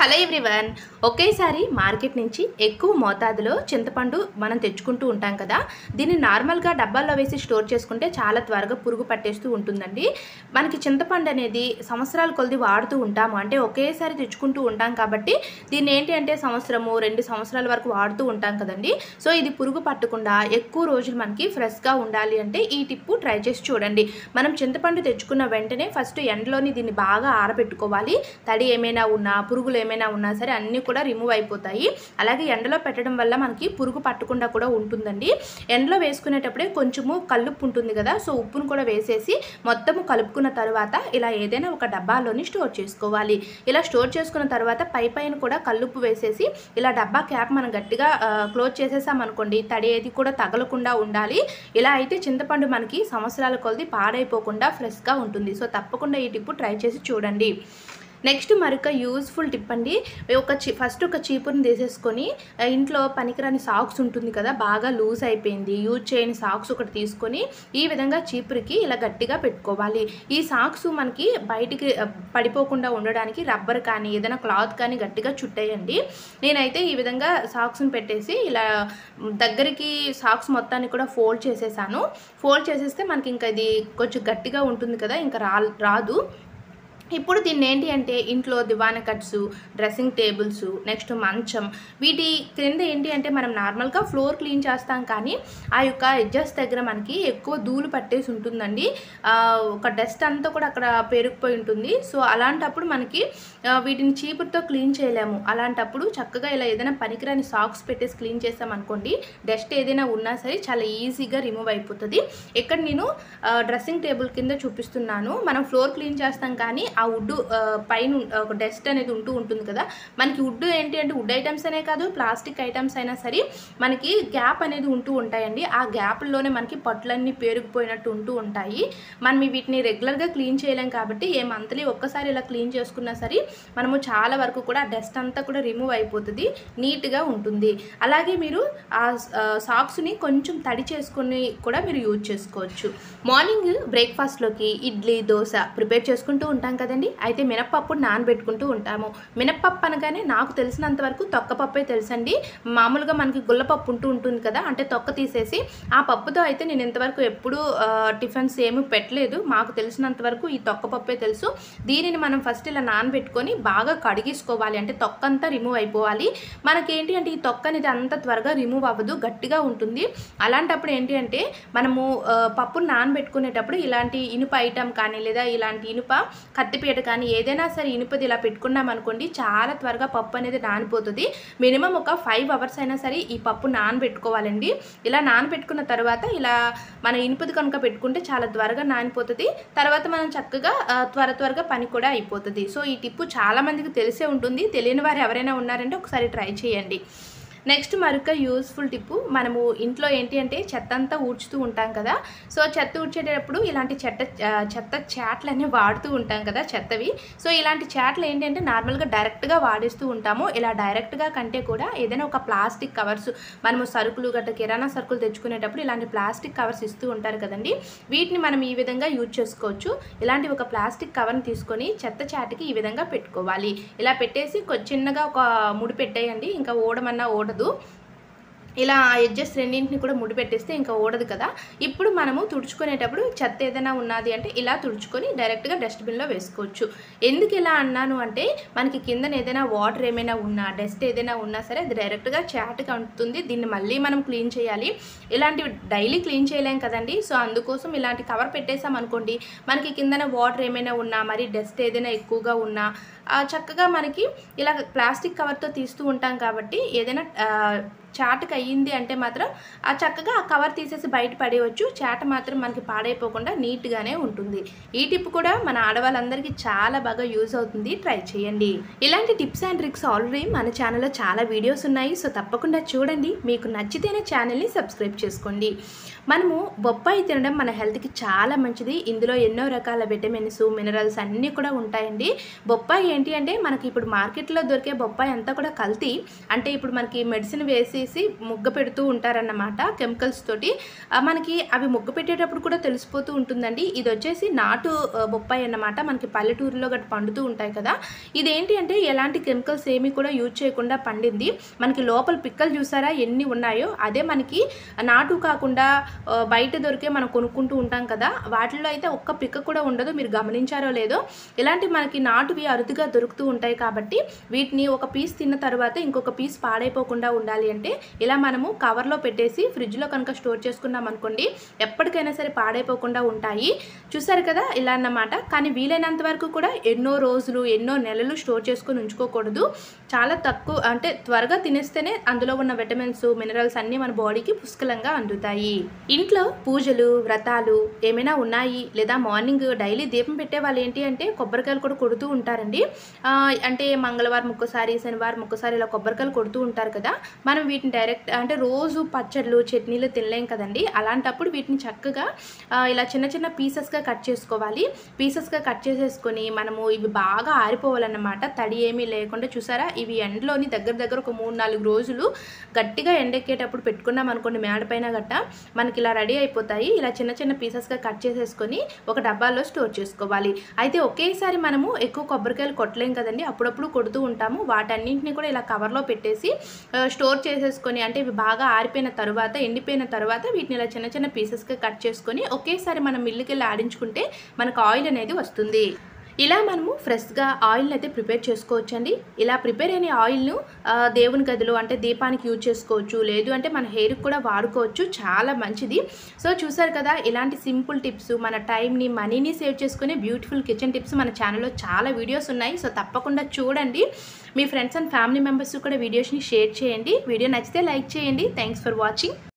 Hello everyone, ఒకేసారి market నుంచి ఎక్కువ మోతాదులో చింతపండు మనం తెచ్చుకుంటూ ఉంటాం కదా. దీన్ని నార్మల్గా డబ్బాల్లో వేసి స్టోర్ చేసుకుంటే చాలా త్వరగా పురుగు పట్టేస్తూ ఉంటుందండి. మనకి చింతపండు అనేది సంవత్సరాల కొలది వాడుతూ ఉంటాము, అంటే ఒకేసారి తెచ్చుకుంటూ ఉంటాం కాబట్టి దీన్ని ఏంటి అంటే సంవత్సరము 2 సంవత్సరాల వరకు వాడుతూ ఉంటాం కదండి. సో ఇది పురుగు పట్టకుండా ఎక్కువ రోజులు మనకి ఫ్రెష్గా ఉండాలి అంటే ఈ టిప్పు ట్రై చేసి చూడండి. మనం చింతపండు తెచ్చుకున్న వెంటనే ఫస్ట్ ఎండలోని దీన్ని బాగా ఆరబెట్టుకోవాలి. తడి ఏమైనా ఉన్నా, పురుగులు ఏమైనా ఉన్నా సరే అన్నీ కూడా రిమూవ్ అయిపోతాయి. అలాగే ఎండలో పెట్టడం వల్ల మనకి పురుగు పట్టకుండా కూడా ఉంటుందండి. ఎండలో వేసుకునేటప్పుడే కొంచెము కల్లుప్పు ఉంటుంది కదా, సో ఉప్పును కూడా వేసేసి మొత్తము కలుపుకున్న తర్వాత ఇలా ఏదైనా ఒక డబ్బాలోని స్టోర్ చేసుకోవాలి. ఇలా స్టోర్ చేసుకున్న తర్వాత పైన కూడా కల్లుప్పు వేసేసి ఇలా డబ్బా క్యాప్ మనం గట్టిగా క్లోజ్ చేసేసామనుకోండి, తడి ఏది కూడా తగలకుండా ఉండాలి. ఇలా అయితే చింతపండు మనకి సంవత్సరాల కొలది పాడైపోకుండా ఫ్రెష్గా ఉంటుంది. సో తప్పకుండా ఈ టిప్పు ట్రై చేసి చూడండి. నెక్స్ట్ మరొక యూజ్ఫుల్ టిప్ అండి. ఫస్ట్ ఒక చీపురుని తీసేసుకొని ఇంట్లో పనికిరాని సాక్స్ ఉంటుంది కదా, బాగా లూజ్ అయిపోయింది, యూజ్ చేయని సాక్స్ ఒకటి తీసుకొని ఈ విధంగా చీపురికి ఇలా గట్టిగా పెట్టుకోవాలి. ఈ సాక్స్ మనకి బయటికి పడిపోకుండా ఉండడానికి రబ్బర్ కానీ ఏదైనా క్లాత్ కానీ గట్టిగా చుట్టేయండి. నేనైతే ఈ విధంగా సాక్స్ని పెట్టేసి ఇలా దగ్గరికి సాక్స్ మొత్తాన్ని కూడా ఫోల్డ్ చేసేసాను. ఫోల్డ్ చేసేస్తే మనకి ఇంకా ఇది కొంచెం గట్టిగా ఉంటుంది కదా, ఇంకా రాదు. ఇప్పుడు దీన్ని ఏంటి అంటే ఇంట్లో దివానా కట్స్, డ్రెస్సింగ్ టేబుల్స్, నెక్స్ట్ మంచం, వీటి క్రింద ఏంటి అంటే మనం నార్మల్గా ఫ్లోర్ క్లీన్ చేస్తాం కానీ ఆ యొక్క ఎడ్జెస్ దగ్గర మనకి ఎక్కువ ధూళి పట్టేసి ఉంటుందండి. ఒక డస్ట్ అంతా కూడా అక్కడ పేరుకుపోయి ఉంటుంది. సో అలాంటప్పుడు మనకి వీటిని చీపురుతో క్లీన్ చేయలేము. అలాంటప్పుడు చక్కగా ఇలా ఏదైనా పనికిరాని సాక్స్ పెట్టేసి క్లీన్ చేస్తామనుకోండి, డస్ట్ ఏదైనా ఉన్నా సరే చాలా ఈజీగా రిమూవ్ అయిపోతుంది. ఇక్కడ నేను డ్రెస్సింగ్ టేబుల్ కింద చూపిస్తున్నాను. మనం ఫ్లోర్ క్లీన్ చేస్తాం కానీ ఆ వుడ్ పైన ఒక డస్ట్ అనేది ఉంటుంది కదా. మనకి వుడ్ ఏంటి అంటే వుడ్ ఐటమ్స్ అనే కాదు, ప్లాస్టిక్ ఐటమ్స్ అయినా సరే మనకి గ్యాప్ అనేది ఉంటాయండి. ఆ గ్యాప్లోనే మనకి పట్లన్నీ పేరుకుపోయినట్టు ఉంటాయి. మనం వీటిని రెగ్యులర్గా క్లీన్ చేయలేం కాబట్టి మంత్లీ ఒక్కసారి ఇలా క్లీన్ చేసుకున్నా సరే మనము చాలా వరకు కూడా డస్ట్ అంతా కూడా రిమూవ్ అయిపోతుంది, నీట్గా ఉంటుంది. అలాగే మీరు ఆ సాక్స్ని కొంచెం తడి చేసుకుని కూడా మీరు యూజ్ చేసుకోవచ్చు. మార్నింగ్ బ్రేక్ఫాస్ట్లోకి ఇడ్లీ, దోశ ప్రిపేర్ చేసుకుంటూ ఉంటాం కదండి. అయితే మినప్పప్పు నానబెట్టుకుంటూ ఉంటాము. మినప్పప్పు అనగానే నాకు తెలిసినంత వరకు తొక్కపప్పే తెలుసండి. మామూలుగా మనకి గుల్లపప్పు ఉంటుంది కదా, అంటే తొక్క తీసేసి ఆ పప్పుతో అయితే నేను ఇంతవరకు ఎప్పుడూ టిఫిన్స్ ఏమీ పెట్టలేదు. మాకు తెలిసినంత వరకు ఈ తొక్కపప్పే తెలుసు. దీనిని మనం ఫస్ట్ ఇలా నానబెట్టుకొని బాగా కడిగేసుకోవాలి, అంటే తొక్క అంతా రిమూవ్ అయిపోవాలి. మనకేంటి అంటే ఈ తొక్క అనేది అంత త్వరగా రిమూవ్ అవ్వదు, గట్టిగా ఉంటుంది. అలాంటప్పుడు ఏంటి అంటే మనము పప్పును నానబెట్టుకునేటప్పుడు ఇలాంటి ఇనుప ఐటమ్ కానీ లేదా ఇలాంటి ఇనుప కత్తిపీట కానీ ఏదైనా సరే ఇనుపది ఇలా పెట్టుకున్నాం అనుకోండి, చాలా త్వరగా పప్పు అనేది నానిపోతుంది. మినిమం ఒక 5 అవర్స్ అయినా సరే ఈ పప్పు నానబెట్టుకోవాలండి. ఇలా నానబెట్టుకున్న తర్వాత ఇలా మన ఇనుపది కనుక పెట్టుకుంటే చాలా త్వరగా నానిపోతుంది. తర్వాత మనం చక్కగా త్వరగా పని కూడా అయిపోతుంది. సో ఈ టిప్పు చాలామందికి తెలిసే ఉంటుంది. తెలియని వారు ఎవరైనా ఉన్నారంటే ఒకసారి ట్రై చేయండి. నెక్స్ట్ మరొక యూస్ఫుల్ టిప్పు, మనము ఇంట్లో ఏంటి అంటే చెత్త అంతా ఊడ్చుతూ ఉంటాం కదా. సో చెత్త ఊడ్చేటప్పుడు ఇలాంటి చెత్త చాట్లు అనేవి వాడుతూ ఉంటాం కదా, చెత్తవి. సో ఇలాంటి చాట్లు ఏంటంటే నార్మల్గా డైరెక్ట్గా వాడేస్తూ ఉంటాము. ఇలా డైరెక్ట్గా కంటే కూడా ఏదైనా ఒక ప్లాస్టిక్ కవర్స్, మనము సరుకులు గట్రా కిరాణా సరుకులు తెచ్చుకునేటప్పుడు ఇలాంటి ప్లాస్టిక్ కవర్స్ ఇస్తూ ఉంటారు కదండి. వీటిని మనం ఈ విధంగా యూజ్ చేసుకోవచ్చు. ఇలాంటి ఒక ప్లాస్టిక్ కవర్ని తీసుకొని చెత్త చాటుకి ఈ విధంగా పెట్టుకోవాలి. ఇలా పెట్టేసి చిన్నగా ఒక ముడి పెట్టేయండి, ఇంకా ఓడమన్నా ఓడదు. ఇలా ఎడ్జెస్ రెండింటిని కూడా ముడి పెట్టేస్తే ఇంకా ఓడదు కదా. ఇప్పుడు మనము తుడుచుకునేటప్పుడు చెత్త ఏదైనా ఉన్నది అంటే ఇలా తుడుచుకొని డైరెక్ట్గా డస్ట్బిన్లో వేసుకోవచ్చు. ఎందుకు ఇలా అన్నాను అంటే మనకి కిందన ఏదైనా వాటర్ ఏమైనా ఉన్నా, డస్ట్ ఏదైనా ఉన్నా సరే అది డైరెక్ట్గా చాటుకి అంటుతుంది. దీన్ని మళ్ళీ మనం క్లీన్ చేయాలి. ఇలాంటివి డైలీ క్లీన్ చేయలేం కదండి. సో అందుకోసం ఇలాంటి కవర్ పెట్టేసాం అనుకోండి, మనకి కిందన వాటర్ ఏమైనా ఉన్నా, మరి డస్ట్ ఏదైనా ఎక్కువగా ఉన్నా చక్కగా మనకి ఇలా ప్లాస్టిక్ కవర్తో తీస్తూ ఉంటాం కాబట్టి ఏదైనా చాటుకు అయ్యింది అంటే మాత్రం చక్కగా ఆ కవర్ తీసేసి బయట పడేయవచ్చు. చాట మాత్రం మనకి పాడైపోకుండా నీట్గానే ఉంటుంది. ఈ టిప్ కూడా మన ఆడవాళ్ళందరికీ చాలా బాగా యూజ్ అవుతుంది, ట్రై చేయండి. ఇలాంటి టిప్స్ అండ్ ట్రిక్స్ ఆల్రెడీ మన ఛానల్లో చాలా వీడియోస్ ఉన్నాయి. సో తప్పకుండా చూడండి. మీకు నచ్చితేనే ఛానల్ని సబ్స్క్రైబ్ చేసుకోండి. మనము బొప్పాయి తినడం మన హెల్త్కి చాలా మంచిది. ఇందులో ఎన్నో రకాల విటమిన్స్, మినరల్స్ అన్నీ కూడా ఉంటాయండి. బొప్పాయి ఏంటి అంటే మనకి ఇప్పుడు మార్కెట్లో దొరికే బొప్పాయి అంతా కూడా కల్తీ. అంటే ఇప్పుడు మనకి మెడిసిన్ వేసి పెట్టేసి ముగ్గ పెడుతూ ఉంటారన్నమాట కెమికల్స్ తోటి. మనకి అవి ముగ్గ పెట్టేటప్పుడు కూడా తెలిసిపోతూ ఉంటుందండి. ఇది వచ్చేసి నాటు బొప్పాయి అన్నమాట. మనకి పల్లెటూరులో గట్ట పండుతూ ఉంటాయి కదా. ఇదేంటి అంటే ఎలాంటి కెమికల్స్ ఏమీ కూడా యూజ్ చేయకుండా పండింది. మనకి లోపల పిక్కలు చూసారా ఎన్ని ఉన్నాయో, అదే మనకి నాటు కాకుండా బయట దొరికే మనం కొనుక్కుంటూ ఉంటాం కదా, వాటిల్లో అయితే ఒక్క పిక్క కూడా ఉండదు. మీరు గమనించారో లేదో, ఇలాంటి మనకి నాటువి అరుదుగా దొరుకుతూ ఉంటాయి. కాబట్టి వీటిని ఒక పీస్ తిన్న తర్వాత ఇంకొక పీస్ పాడైపోకుండా ఉండాలి అంటే ఇలా మనము కవర్లో పెట్టేసి ఫ్రిడ్జ్లో కనుక స్టోర్ చేసుకున్నాం అనుకోండి, ఎప్పటికైనా సరే పాడైపోకుండా ఉంటాయి. చూసారు కదా ఇలా అన్నమాట. కానీ వీలైనంత వరకు కూడా ఎన్నో రోజులు ఎన్నో నెలలు స్టోర్ చేసుకొని ఉంచుకోకూడదు. చాలా తక్కువ అంటే త్వరగా తినేస్తేనే అందులో ఉన్న విటమిన్స్ మినరల్స్ అన్నీ మన బాడీకి పుష్కలంగా అందుతాయి. ఇంట్లో పూజలు వ్రతాలు ఏమైనా ఉన్నాయి లేదా మార్నింగ్ డైలీ దీపం పెట్టే వాళ్ళు ఏంటి అంటే కొబ్బరికాయలు కూడా కొడుతూ ఉంటారండి. అంటే మంగళవారం ఒక్కసారి శనివారం ఒక్కసారి ఇలా కొబ్బరికాయలు కొడుతూ ఉంటారు కదా. మనం వీటిని డైరెక్ట్ అంటే రోజు పచ్చళ్ళు చట్నీలు తినలేం కదండి. అలాంటప్పుడు వీటిని చక్కగా ఇలా చిన్న చిన్న పీసెస్గా కట్ చేసుకోవాలి. పీసెస్గా కట్ చేసేసుకొని మనము ఇవి బాగా ఆరిపోవాలన్నమాట, తడి ఏమీ లేకుండా. చూసారా ఇవి ఎండలోని దగ్గర ఒక 3-4 రోజులు గట్టిగా ఎండెక్కేటప్పుడు పెట్టుకున్నాం అనుకోండి మేడపైన గట్ట, మనకి ఇలా రెడీ అయిపోతాయి. ఇలా చిన్న చిన్న పీసెస్గా కట్ చేసేసుకొని ఒక డబ్బాలో స్టోర్ చేసుకోవాలి. అయితే ఒకేసారి మనము ఎక్కువ కొబ్బరికాయలు కొట్టలేం కదండి, అప్పుడప్పుడు కొడుతూ ఉంటాము. వాటన్నింటినీ కూడా ఇలా కవర్లో పెట్టేసి స్టోర్ చేసేసుకొని, అంటే ఇవి బాగా ఆరిపోయిన తర్వాత ఎండిపోయిన తర్వాత వీటిని ఇలా చిన్న చిన్న పీసెస్గా కట్ చేసుకొని ఒకేసారి మనం మిల్లుకి వెళ్ళి ఆడించుకుంటే మనకు ఆయిల్ అనేది వస్తుంది. ఇలా మనము ఫ్రెష్గా ఆయిల్ని అయితే ప్రిపేర్ చేసుకోవచ్చండి. ఇలా ప్రిపేర్ అయిన ఆయిల్ను దేవుని గదిలో అంటే దీపానికి యూజ్ చేసుకోవచ్చు, లేదు అంటే మన హెయిర్కి కూడా వాడుకోవచ్చు. చాలా మంచిది. సో చూసారు కదా, ఇలాంటి సింపుల్ టిప్స్ మన టైంని మనీని సేవ్ చేసుకునే బ్యూటిఫుల్ కిచెన్ టిప్స్ మన ఛానల్లో చాలా వీడియోస్ ఉన్నాయి. సో తప్పకుండా చూడండి. మీ ఫ్రెండ్స్ అండ్ ఫ్యామిలీ మెంబర్స్ కూడా వీడియోస్ని షేర్ చేయండి. వీడియో నచ్చితే లైక్ చేయండి. Thanks for watching.